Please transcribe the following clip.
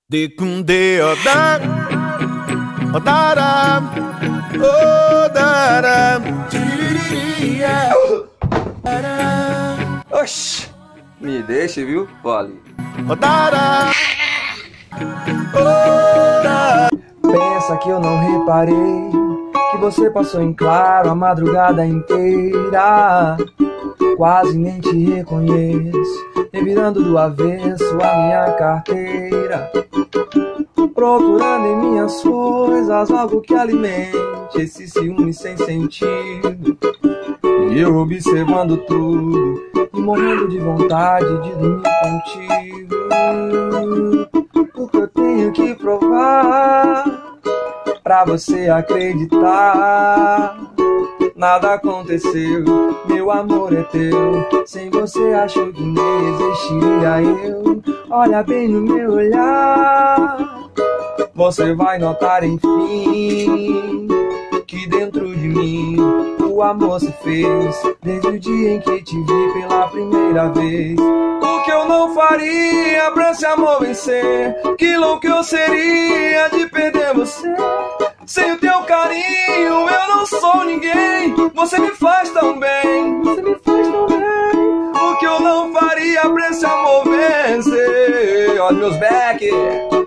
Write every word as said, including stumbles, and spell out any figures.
De kunde oda, odara, odara. Oxi, me deixa, viu, Polly? Odara, odara. Pensa que eu não reparei que você passou em claro a madrugada inteira. Quase nem te reconheço, revirando do avesso a minha carteira, procurando em minhas coisas algo que alimente esse ciúme sem sentido. E eu observando tudo e morrendo de vontade de dormir contigo, porque eu tenho que provar pra você acreditar. Nada aconteceu, meu amor é teu. Sem você acho que nem existiria eu. Olha bem no meu olhar, você vai notar enfim que dentro de mim o amor se fez desde o dia em que te vi pela primeira vez. O que eu não faria pra esse amor vencer? Que louco eu seria de perder você. Sem o teu carinho eu não sou ninguém. Você me faz tão bem, você me faz tão bem. O que eu não faria pra esse amor vencer? Olha meus back.